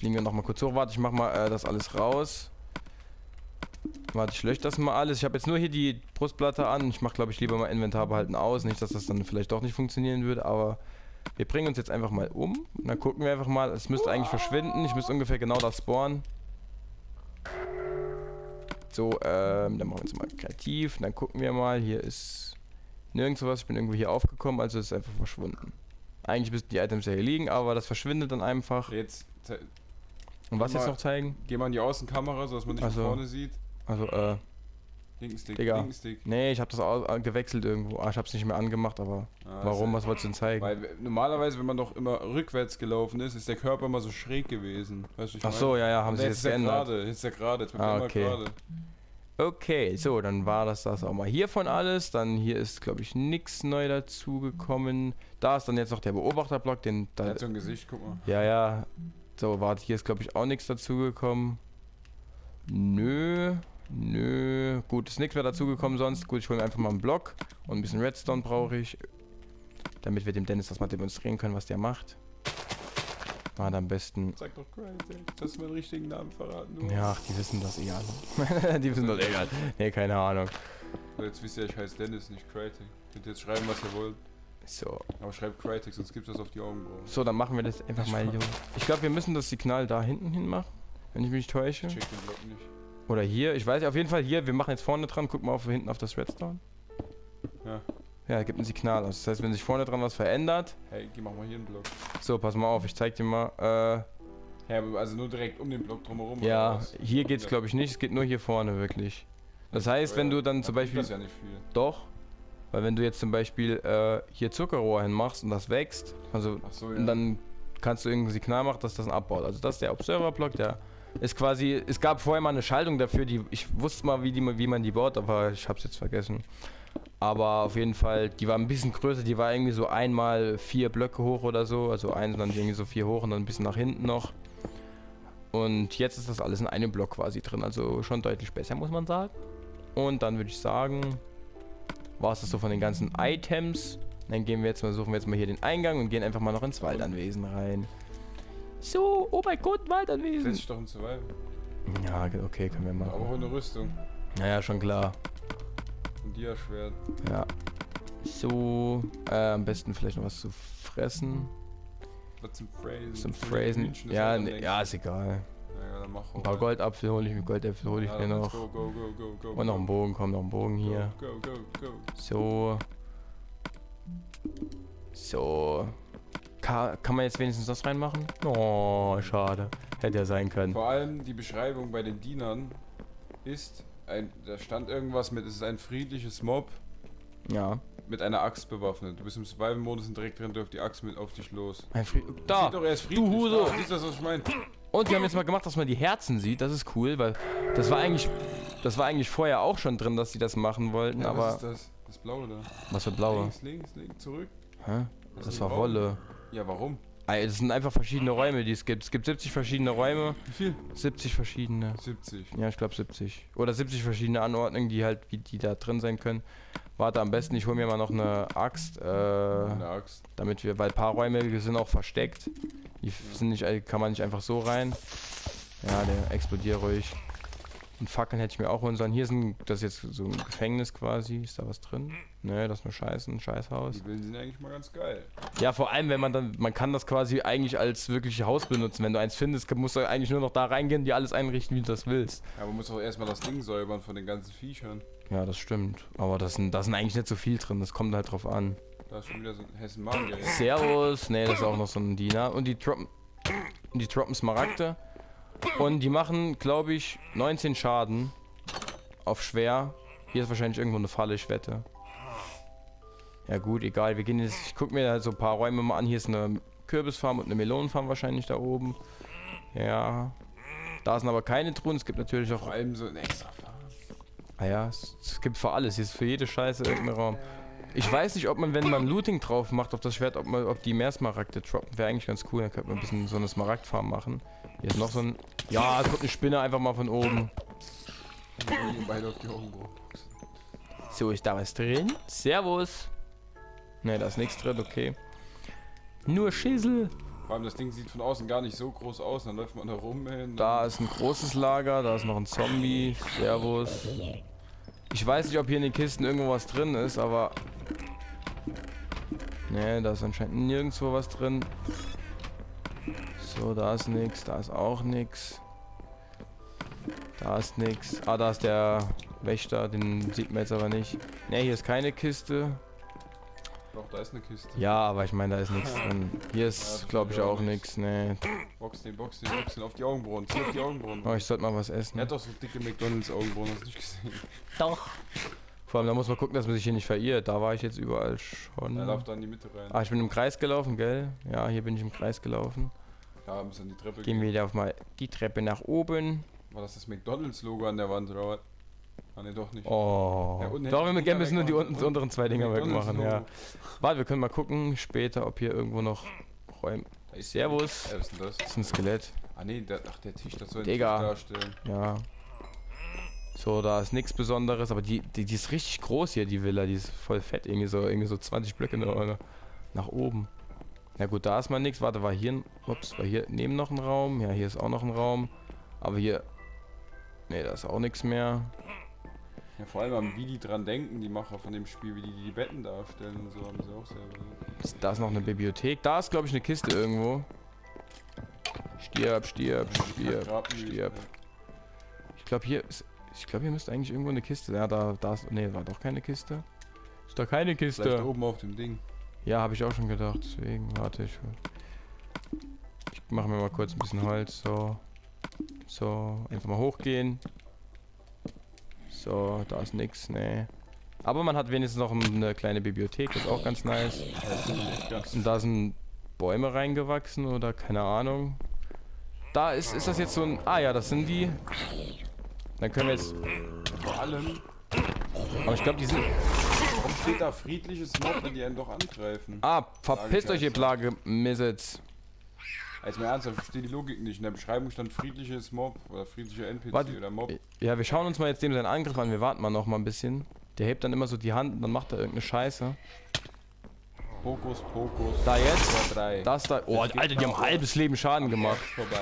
Fliegen wir nochmal kurz hoch. Warte, ich mach mal das alles raus. Warte, ich lösche das mal alles. Ich habe jetzt nur hier die Brustplatte an. Ich mache, glaube ich, lieber mal Inventar behalten aus. Nicht, dass das dann vielleicht doch nicht funktionieren würde, aber wir bringen uns jetzt einfach mal um. Und dann gucken wir einfach mal. Es müsste eigentlich verschwinden. Ich müsste ungefähr genau da spawnen. So, dann machen wir jetzt mal kreativ. Und dann gucken wir mal. Hier ist nirgendwo was. Ich bin irgendwo hier aufgekommen, also ist es einfach verschwunden. Eigentlich müssten die Items ja hier liegen, aber das verschwindet dann einfach. Jetzt. Und was jetzt noch zeigen? Geh mal in die Außenkamera, sodass man nicht von vorne sieht. Also, Linken Stick, Digga. linken Stick. Nee, ich habe das gewechselt irgendwo. Ich habe es nicht mehr angemacht, aber warum? Was wolltest du denn zeigen? Weil normalerweise, wenn man doch immer rückwärts gelaufen ist, ist der Körper immer so schräg gewesen. Weißt du, ich Ach so, ja, haben sie jetzt geändert. Jetzt ist der gerade, jetzt wird er immer gerade. Okay, so, dann war das auch mal hiervon alles. Dann hier ist, glaube ich, nichts neu dazugekommen. Da ist dann jetzt noch der Beobachterblock, den... Der hat so ein Gesicht, guck mal. Ja. So, warte, hier ist, glaube ich, auch nichts dazugekommen. Nö. Gut, ist nichts mehr dazugekommen sonst. Gut, ich hole mir einfach mal einen Block. Und ein bisschen Redstone brauche ich. Damit wir dem Dennis das mal demonstrieren können, was der macht. Mal am besten... Sag doch Crytek, dass du meinen richtigen Namen verraten. Du. Ja, ach, die wissen das eh alle. Die wissen das eh alle. Nee, keine Ahnung. Jetzt wisst ihr, ich heiße Dennis, nicht Crytek. Könnt ihr jetzt schreiben, was ihr wollt. So. Aber schreibt Crytek, sonst gibt es das auf die Augenbrauen. So, dann machen wir das einfach mal, Junge. Ich glaube, wir müssen das Signal da hinten hin machen, wenn ich mich nicht täusche. Ich check den Block nicht. Oder hier, ich weiß nicht, auf jeden Fall hier, wir machen jetzt vorne dran, guck mal hinten auf das Redstone. Ja. Ja, gibt ein Signal aus. Das heißt, wenn sich vorne dran was verändert... Hey, geh mach mal hier einen Block. So, pass mal auf, ich zeig dir mal, Ja, also nur direkt um den Block drumherum. Ja, hier geht's glaube ich nicht, es geht nur hier vorne wirklich. Das heißt, wenn du dann zum Beispiel... Das ist ja nicht viel. Doch, weil wenn du jetzt zum Beispiel hier Zuckerrohr hinmachst und das wächst, also Ach so, ja. und dann kannst du irgendein Signal machen, dass das ein abbaut. Also das ist der Observer-Block, der ist quasi... Es gab vorher mal eine Schaltung dafür, die ich wusste mal, wie man die baut, aber ich hab's jetzt vergessen. Aber auf jeden Fall, die war ein bisschen größer, die war irgendwie so 1x4 Blöcke hoch oder so. Also eins und dann irgendwie so 4 hoch und dann ein bisschen nach hinten noch. Und jetzt ist das alles in einem Block quasi drin, also schon deutlich besser, muss man sagen. Und dann würde ich sagen, war es das so von den ganzen Items. Dann gehen wir jetzt mal, suchen wir jetzt mal hier den Eingang und gehen einfach mal noch ins Waldanwesen rein. So, oh mein Gott, Waldanwesen. Setz dich doch in Survival. Ja, okay, können wir machen. Aber auch eine Rüstung. Naja, schon klar. Und Dia-Schwert. Ja. So, am besten vielleicht noch was zu fressen. Was zum Phrasen? Zum Phrasen. Ja, ja, ist egal. Ja, dann mach ein paar Goldapfel hole ich mir, Goldäpfel hole ich mir noch. Go, und noch einen Bogen, komm, noch einen Bogen hier. Go. So. So. Kann man jetzt wenigstens das reinmachen? Oh, schade. Hätte ja sein können. Vor allem die Beschreibung bei den Dienern ist, da stand irgendwas mit, es ist ein friedliches Mob. Ja. Mit einer Axt bewaffnet. Du bist im Survival-Modus und direkt rennt auf die Axt mit auf dich los. Da! Sieht doch, er ist friedlich. Du Huse! Siehst du das, was ich meine? Und die haben jetzt mal gemacht, dass man die Herzen sieht. Das ist cool, weil das war eigentlich vorher auch schon drin, dass sie das machen wollten, ja, aber... Was ist das? Das Blaue da. Was für Blaue? Links, zurück. Hä? Das war Wolle. Ja, warum? Es sind einfach verschiedene Räume, die es gibt. Es gibt 70 verschiedene Räume. Wie viel? 70 verschiedene. 70. Ja, ich glaube 70. Oder 70 verschiedene Anordnungen, die halt, wie die da drin sein können. Warte, am besten, ich hole mir mal noch eine Axt. Eine Axt. Damit wir, weil ein paar Räume sind auch versteckt. Die sind nicht, kann man nicht einfach so rein. Ja, der explodiert ruhig. Und Fackeln hätte ich mir auch holen sollen. Hier ist das ist jetzt so ein Gefängnis quasi. Ist da was drin? Ne, das ist nur ein Scheißhaus. Die Bilder sind eigentlich mal ganz geil. Ja, vor allem, wenn man kann das quasi eigentlich als wirkliches Haus benutzen. Wenn du eins findest, musst du eigentlich nur noch da reingehen, dir alles einrichten, wie du das willst. Ja, aber man muss auch erstmal das Ding säubern von den ganzen Viechern. Ja, das stimmt. Aber da sind eigentlich nicht so viel drin. Das kommt halt drauf an. Da ist schon wieder so ein Hessen-Magier. Servus. Ne, das ist auch noch so ein Diener. Und die droppen Smaragde. Und die machen, glaube ich, 19 Schaden auf schwer. Hier ist wahrscheinlich irgendwo eine Falle, ich wette. Ja gut, egal. Wir gehen jetzt, ich gucke mir halt so ein paar Räume mal an. Hier ist eine Kürbisfarm und eine Melonenfarm wahrscheinlich da oben. Ja. Da sind aber keine Truhen. Es gibt natürlich auch... Vor allem so ein extra Farm. Ah ja, es gibt für alles. Hier ist für jede Scheiße irgendein Raum. Ich weiß nicht, ob man, wenn man Looting drauf macht auf das Schwert, ob die mehr Smaragde droppen. Wäre eigentlich ganz cool. Dann könnte man ein bisschen so eine Smaragdfarm machen. Hier ist noch so ein... Ja, es kommt eine Spinne einfach mal von oben. Beide auf die Augenbrauen. So, ist da was drin? Servus. Ne, da ist nichts drin, okay. Nur Schissel. Vor allem das Ding sieht von außen gar nicht so groß aus, dann läuft man da rum hin. Da ist ein großes Lager, da ist noch ein Zombie. Servus. Ich weiß nicht, ob hier in den Kisten irgendwo was drin ist, aber... Ne, da ist anscheinend nirgendwo was drin. So, da ist nix, da ist auch nix. Da ist nix. Ah, da ist der Wächter, den sieht man jetzt aber nicht. Ne, hier ist keine Kiste. Doch, da ist eine Kiste. Ja, aber ich meine, da ist nichts drin. Hier ist, glaube ich, auch nichts. Ne. Box den, auf die Augenbrauen, zieh auf die Augenbrauen. Oh, ich sollte mal was essen. Er hat doch so dicke McDonalds-Augenbrauen, hast du nicht gesehen? Doch. Vor allem, da muss man gucken, dass man sich hier nicht verirrt. Da war ich jetzt überall schon. Er läuft da in die Mitte rein. Ah, ich bin im Kreis gelaufen, gell? Ja, hier bin ich im Kreis gelaufen. Ja, bis an die Treppe Gehen wir wieder auf mal die Treppe nach oben. War das McDonalds-Logo an der Wand oder was? Ah, ne, doch nicht. Oh. Ja, unten Doch, hätte wir ich die müssen nur die wegmachen. unteren zwei Dinger wegmachen, ja. McDonald's-Logo. Warte, wir können mal gucken später, ob hier irgendwo noch Räume. Da ist Servus. was ist denn das? Das ist ein Skelett. Ah ne, der Tisch, das soll ein Digga. Tisch darstellen. Ja. So, da ist nichts Besonderes, aber die ist richtig groß hier, die Villa. Die ist voll fett, irgendwie so 20 Blöcke nach oben. Ja gut, da ist mal nichts. Warte, war hier neben noch ein Raum? Ja, hier ist auch noch ein Raum. Aber hier... Ne, da ist auch nichts mehr. Ja, vor allem, wie die dran denken, die Macher von dem Spiel, wie die Betten darstellen und so, haben sie auch selber. Da ist noch eine Bibliothek. Da ist, glaube ich, eine Kiste irgendwo. Stirb, stirb, stirb, stirb. Ich glaube, hier müsste eigentlich irgendwo eine Kiste. Ja, da ist... Ne, war doch keine Kiste. Ist da keine Vielleicht Kiste. oben auf dem Ding. Ja, habe ich auch schon gedacht. Deswegen warte ich. Ich mache mir mal kurz ein bisschen Holz. So. So, einfach mal hochgehen. So, da ist nix, ne. Aber man hat wenigstens noch eine kleine Bibliothek, das ist auch ganz nice. Und da sind Bäume reingewachsen oder keine Ahnung. Da ist das jetzt so ein... Ah ja, das sind die. Dann können wir jetzt... Vor allem, Aber ich glaube, die sind... warum steht da friedliches Mob, wenn die einen doch angreifen? Ah, verpisst euch, ihr Plage, Missets. Jetzt mal ernsthaft, ich verstehe die Logik nicht. In der Beschreibung stand friedliches Mob oder friedlicher NPC Warte, oder Mob. ja, wir schauen uns mal jetzt dem seinen Angriff an. Wir warten mal noch mal ein bisschen. Der hebt dann immer so die Hand und dann macht er irgendeine Scheiße. Hokus Pokus. Da jetzt. 2, 3. Das da. Oh, Alter, die haben ein halbes Leben Schaden gemacht. Vorbei.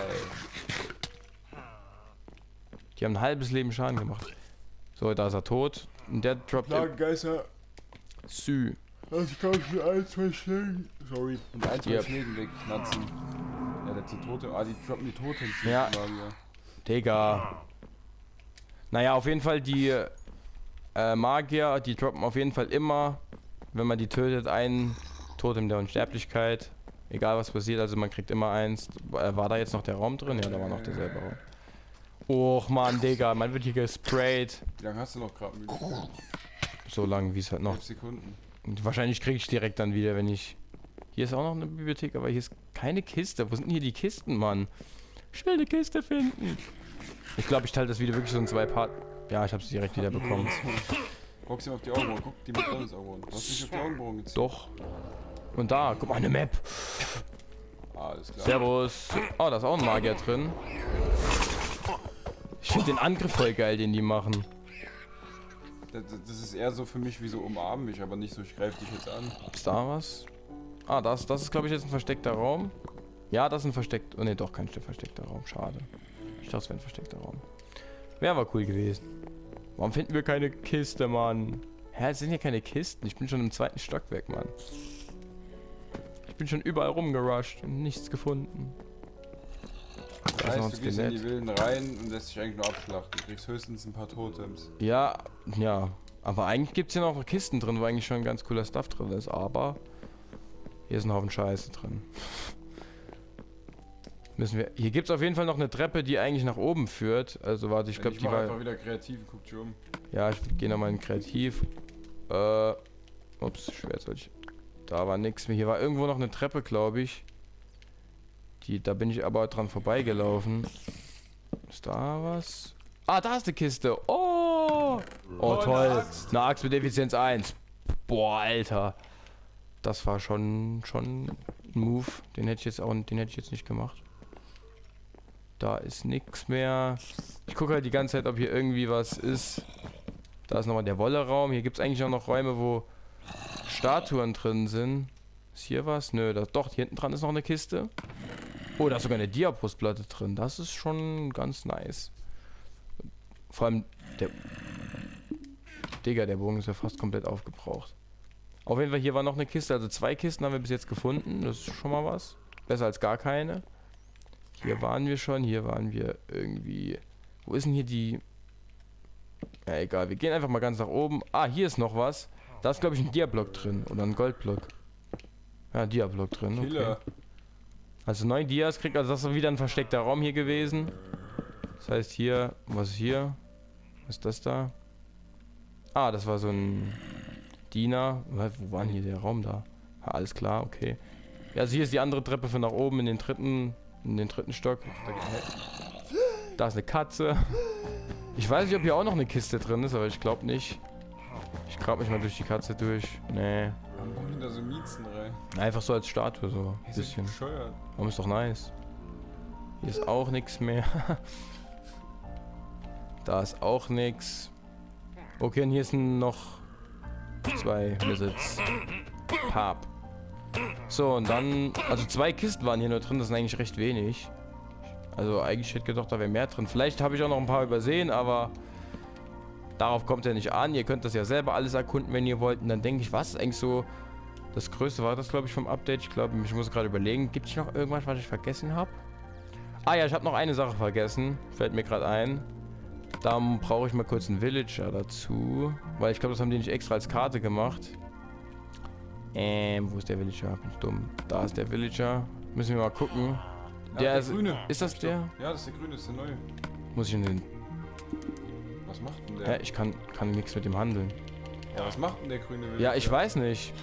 Die haben ein halbes Leben Schaden gemacht. So, da ist er tot. Und der droppt. Plagengeister. Sü. Das kann ich für 1, 2 Schlägen. Sorry. Und 1, 2 Yep. Schlägen wegknatzen. Ja, letzte Tote. Ah, die droppen die Totems. Ja. Digga. Naja, auf jeden Fall die Magier, die droppen auf jeden Fall immer, wenn man die tötet, ein Totem der Unsterblichkeit. Egal was passiert, also man kriegt immer eins. War da jetzt noch der Raum drin? Ja, da war noch derselbe Raum. Och man, Digga, man wird hier gesprayt. Wie lange hast du noch gerade? So lange wie es halt noch. 5 Sekunden. Und wahrscheinlich kriege ich direkt dann wieder, wenn ich... Hier ist auch noch eine Bibliothek, aber hier ist keine Kiste. Wo sind denn hier die Kisten, Mann? Ich will eine Kiste finden. Ich glaube, ich teile das Video wirklich so in 2 Part. Ja, ich habe sie direkt wieder bekommen. Guck's ihm auf die Augenbrauen. Guck die McDonalds-Augenbrauen. Du hast nicht auf die Augenbrauen gezogen. Doch. Und da, guck mal, eine Map. Alles klar. Servus. Oh, da ist auch ein Magier drin. Ich finde den Angriff voll geil, den die machen. Das ist eher so für mich wie so umarm mich, aber nicht so, ich greife dich jetzt an. Ist da was? Ah, das ist, glaube ich, jetzt ein versteckter Raum. Ja, das ist ein versteckter... Oh, ne, doch, kein versteckter Raum. Schade. Ich dachte, es wäre ein versteckter Raum. Wäre aber cool gewesen. Warum finden wir keine Kiste, Mann? Hä, es sind hier keine Kisten. Ich bin schon im 2. Stockwerk, Mann. Ich bin schon überall rumgerusht und nichts gefunden. Da ist noch ein Du gehst in die Skelett. Wilden rein und lässt dich eigentlich nur abschlachten. Du kriegst höchstens ein paar Totems. Ja, ja. Aber eigentlich gibt es hier noch Kisten drin, wo eigentlich schon ganz cooler Stuff drin ist. Aber hier ist ein Haufen Scheiße drin. Müssen wir... Hier gibt es auf jeden Fall noch eine Treppe, die eigentlich nach oben führt. Also warte, ich glaube, die mach war... einfach wieder kreativ, guck dich um. Ja, ich gehe nochmal in Kreativ. Ups, schwer soll ich... Da war nichts mehr. Hier war irgendwo noch eine Treppe, glaube ich. Da bin ich aber dran vorbeigelaufen. Ist da was? Ah, da ist eine Kiste. Oh! Oh, toll. Eine Axt mit Effizienz 1. Boah, Alter. Das war schon ein Move. Den hätte ich jetzt nicht gemacht. Da ist nichts mehr. Ich gucke halt die ganze Zeit, ob hier irgendwie was ist. Da ist nochmal der Wolle-Raum. Hier gibt es eigentlich auch noch Räume, wo Statuen drin sind. Ist hier was? Nö, doch, hier hinten dran ist noch eine Kiste. Oh, da ist sogar eine Diabrustplatte drin. Das ist schon ganz nice. Vor allem der... Digga, der Bogen ist ja fast komplett aufgebraucht. Auf jeden Fall, hier war noch eine Kiste. Also 2 Kisten haben wir bis jetzt gefunden. Das ist schon mal was. Besser als gar keine. Hier waren wir schon. Hier waren wir irgendwie... Wo ist denn hier die... Ja, egal. Wir gehen einfach mal ganz nach oben. Ah, hier ist noch was. Da ist, glaube ich, ein Dia-Block drin. Oder ein Goldblock. Ja, Dia-Block drin. Okay. Killer. Also 9 Dias kriegt, also das ist wieder ein versteckter Raum hier gewesen. Das heißt hier, was ist hier? Was ist das da? Ah, das war so ein Diener. Wo war denn hier der Raum da? Ja, alles klar, okay. Ja, also hier ist die andere Treppe für nach oben in den dritten Stock. Da ist eine Katze. Ich weiß nicht, ob hier auch noch eine Kiste drin ist, aber ich glaube nicht. Ich grab mich mal durch die Katze durch. Nee. Warum kommen da so Miezen rein? Einfach so als Statue, so ein bisschen. Bescheuert. Warum ist doch nice. Hier ist auch nichts mehr. Da ist auch nichts. Okay, und hier sind noch 2 Wizards. Pap. So, und dann... Also 2 Kisten waren hier nur drin, das sind eigentlich recht wenig. Also eigentlich hätte ich gedacht, da wäre mehr drin. Vielleicht habe ich auch noch ein paar übersehen, aber... Darauf kommt ja nicht an. Ihr könnt das ja selber alles erkunden, wenn ihr wollt. Und dann denke ich, was ist eigentlich so... Das Größte war das, glaube ich, vom Update. Ich glaube, ich muss gerade überlegen, gibt es noch irgendwas, was ich vergessen habe? Ah ja, ich habe noch eine Sache vergessen. Fällt mir gerade ein. Da brauche ich mal kurz einen Villager dazu. Weil ich glaube, das haben die nicht extra als Karte gemacht. Wo ist der Villager? Bin ich dumm. Da ist der Villager. Müssen wir mal gucken. Ja, der grüne. Ist das der? Ja, das ist der grüne, das ist der neue. Muss ich in den... Was macht denn der? Hä? Ich kann nichts mit dem handeln. Ja, was macht denn der grüne Villager? Ja, ich weiß nicht.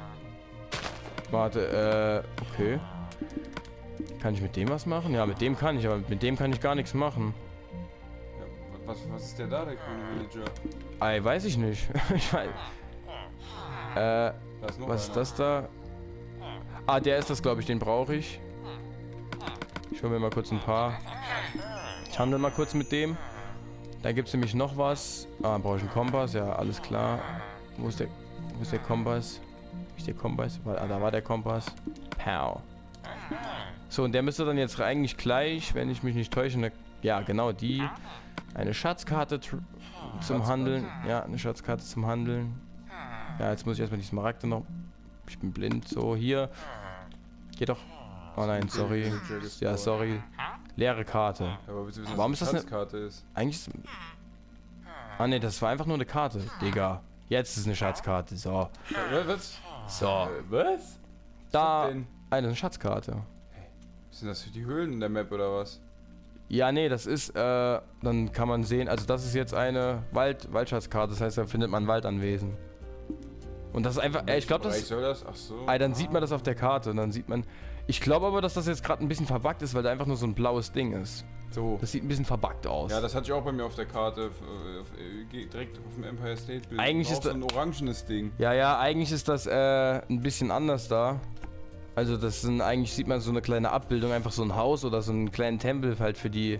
Warte, okay. Kann ich mit dem was machen? Ja, mit dem kann ich, aber mit dem kann ich gar nichts machen. Ja, was ist der da, der grüne Villager? Ey, weiß ich nicht. Ich weiß. Da ist noch Was ist einer. das da? Ah, der ist das, glaube ich, den brauche ich. Ich hole mir mal kurz ein paar. Ich handle mal kurz mit dem. Da gibt es nämlich noch was. Ah, brauche ich einen Kompass, ja, alles klar. Wo ist der Kompass? Ist der Kompass? Ah, da war der Kompass. Pow. So, und der müsste dann jetzt eigentlich gleich, wenn ich mich nicht täusche, ja, genau die. Eine Schatzkarte zum Handeln. Ja, eine Schatzkarte zum Handeln. Ja, jetzt muss ich erstmal die Smaragde noch... Ich bin blind. So, hier. Geht doch. Oh nein, sorry. Ja, sorry. Leere Karte. Ja, aber willst du wissen, Warum was ist das eine eine... Schatzkarte ist? Eigentlich ist... Ah ne, das war einfach nur eine Karte. Digga. Jetzt ist es eine Schatzkarte. So. Was? So. Was? Da... denn? Eine Schatzkarte. Sind das für die Höhlen in der Map oder was? Ja, nee, das ist, dann kann man sehen, also das ist jetzt eine Waldschatzkarte, das heißt, da findet man Waldanwesen. Und das ist einfach, ich glaube, das... soll das? Ach so. Dann sieht man das auf der Karte, und dann sieht man... Ich glaube aber, dass das jetzt gerade ein bisschen verbuggt ist, weil da einfach nur so ein blaues Ding ist. So. Das sieht ein bisschen verbuggt aus. Ja, das hatte ich auch bei mir auf der Karte, direkt auf dem Empire State Bild. Eigentlich auch ist so ein orangenes Ding. Ja, eigentlich ist das, ein bisschen anders da. Also das sind, eigentlich sieht man so eine kleine Abbildung, einfach so ein Haus oder so einen kleinen Tempel halt für die,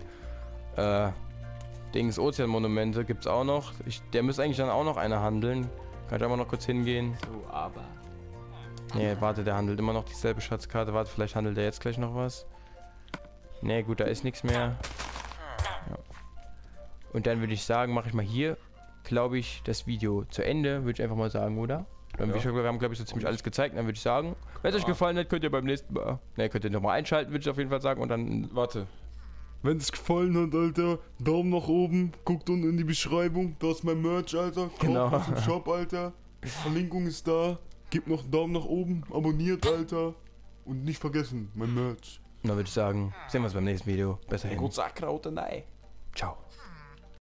Ozeanmonumente gibt's auch noch. Der müsste eigentlich dann auch noch eine handeln. Kann ich aber noch kurz hingehen. So, aber... Nee, warte, der handelt immer noch dieselbe Schatzkarte. Warte, vielleicht handelt er jetzt gleich noch was. Nee, gut, da ist nichts mehr. Ja. Und dann würde ich sagen, mache ich mal hier, glaube ich, das Video zu Ende. Würde ich einfach mal sagen, oder? Wir haben, glaube ich, so ziemlich alles gezeigt. Dann würde ich sagen, wenn es euch gefallen hat, könnt ihr beim nächsten Mal... Ne, könnt ihr nochmal einschalten, würde ich auf jeden Fall sagen. Und dann... Warte. Wenn es gefallen hat, Alter, Daumen nach oben, guckt unten in die Beschreibung, da ist mein Merch, Alter. Kauft Genau. was im Shop, Alter. Verlinkung ist da. Gebt noch einen Daumen nach oben, abonniert, Alter. Und nicht vergessen, mein Merch. Dann würde ich sagen, sehen wir uns beim nächsten Video. Besser hin. Gut Sackkraut, nein. Ciao.